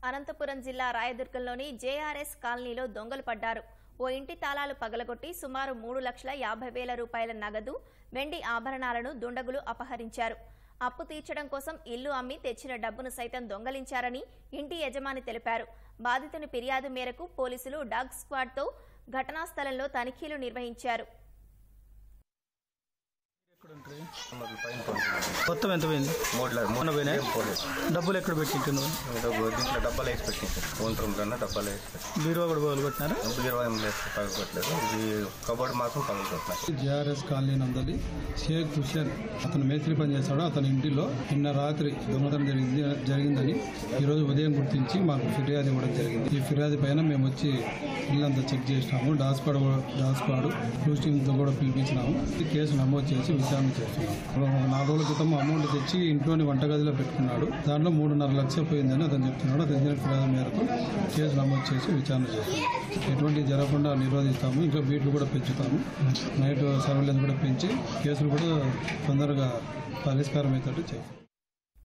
అనంతపురం జిల్లా రాయదుర్గంలోని జేఆర్ఎస్ కాలనీలో దొంగలు పడ్డారు. ఓ ఇంటి తాళాలు పగలగొట్టి సుమారు 3,50,000 రూపాయల నగదు, వెండి ఆభరణాలను దుండగులు అపహరించారు. అప్పు తీర్చడం కోసం ఇల్లు అమ్మి తెచ్చిన డబ్బును సైతం దొంగలించారని ఇంటి యజమాని తెలిపారు. బాధితుని ఫిర్యాదు మేరకు పోలీసులు డాగ్ స్క్వాడ్తో ఘటనా స్థలంలో తనిఖీలు నిర్వహించారు. మొత్తం ఎంత పోయింది? మొన్న పోయినాయి. డబ్బులు ఎక్కడ పెట్టింటు? దీంట్లో డబ్బాలు వేసి పెట్టింది. ఓన్ రూమ్ కన్నా డబ్బాలు వేసి పెట్టి బీరువా కూడా పగలగొట్టినారా? బీరువా ఏం లేదు, పగలగొట్టలేదు. ఇది కబోర్డ్ మాత్రం పగలగొట్టినారు. జేఆర్ఎస్ కాలనీ నందలి షేక్ హుస్సేన్ అతను మేస్త్రి పనిచేస్తాడు. అతని ఇంటిలో నిన్న రాత్రి దొంగతనం జరిగిందని ఈరోజు ఉదయం గుర్తించి మాకు ఫిర్యాదు ఇవ్వడం జరిగింది. ఈ ఫిర్యాదు పైన మేము వచ్చి ఇల్లంతా చెక్ చేసినాము. డాగ్ స్క్వాడ్ క్లూస్ టీమ్తో కూడా పిలిపించినాము. కేసు నమోదు చేసి విచారణ చేస్తున్నాము. 4 రోజుల క్రితం అమౌంట్ తెచ్చి ఇంట్లోని వంటగదిలో పెట్టుకున్నాడు. దాంట్లో 3.5 లక్షలు పోయిందని అతను చెప్తున్నాడు. అతని ఫిర్యాదు మేరకు కేసు నమోదు చేసి విచారణ చేస్తున్నాము. ఎటువంటి జరగకుండా నిరోధిస్తాము. ఇంకా బీట్లు కూడా పెంచుతాము. నైట్ సర్వేలెన్స్ కూడా పెంచి కేసులు కూడా తొందరగా పరిష్కారం అయ్యేటట్టు చేస్తాం.